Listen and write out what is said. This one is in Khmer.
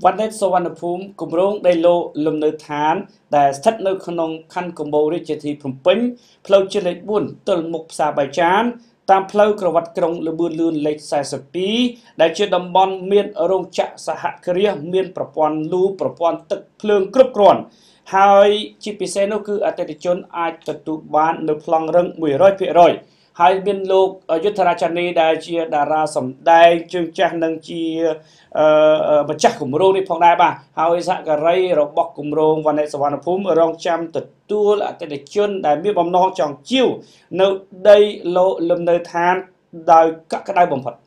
វត្តនេះសវណ្ណភូមិគម្រោងដីឡូលំនៅឋានដែលស្ថិតនៅក្នុងខណ្ឌកំពង់រាជធានីភ្នំពេញផ្លូវជាតិលេខ 4 ទល់មុខផ្សារបាយចានតាមផ្លូវក្រវ៉ាត់ក្រុងលបឿនលឿនលេខ 42 ដែលជាតំបន់មានរោងចក្រសហគ្រាសមានប្រព័ន្ធលូប្រព័ន្ធទឹកភ្លើងគ្រប់គ្រាន់ហើយជាពិសេសនោះគឺអតិថិជនអាចទទួលបាននៅប្លង់រឹង 100% ហើយមានលោកយុទ្ធរាចានីដែលជាតារាសម្ដែងជើងចាស់និងជាម្ចាស់គម្រោងនេះផងដែរបាទហើយសហការីរបស់គម្រោងវណ្ណសវណ្ណភូមិរងចាំទទួលអតិថិជនដែលមានបំណងចង់ជាវនៅដីឡូលំនៅឋានកក្តៅបំផុត